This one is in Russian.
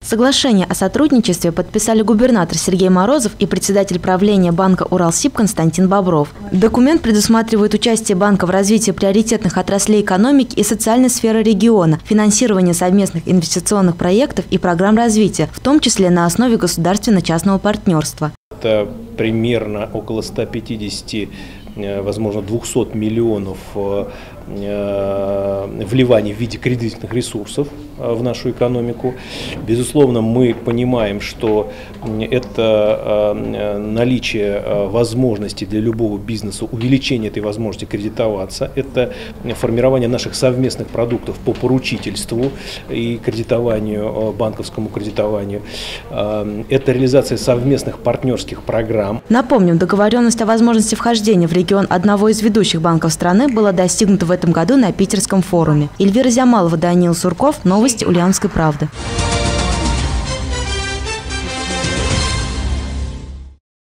Соглашение о сотрудничестве подписали губернатор Сергей Морозов и председатель правления банка «Уралсиб» Константин Бобров. Документ предусматривает участие банка в развитии приоритетных отраслей экономики и социальной сферы региона, финансирование совместных инвестиционных проектов и программ развития, в том числе на основе государственно-частного партнерства. Это примерно около 150, возможно, 200 миллионов вливаний в виде кредитных ресурсов в нашу экономику. Безусловно, мы понимаем, что это наличие возможности для любого бизнеса, увеличение этой возможности кредитоваться, это формирование наших совместных продуктов по поручительству и кредитованию, банковскому кредитованию, это реализация совместных партнерских программ. Напомним, договоренность о возможности вхождения в регион одного из ведущих банков страны была достигнута в этом году на Питерском форуме. Эльвира Зямалова, Даниил Сурков. Новости Ульяновской правды.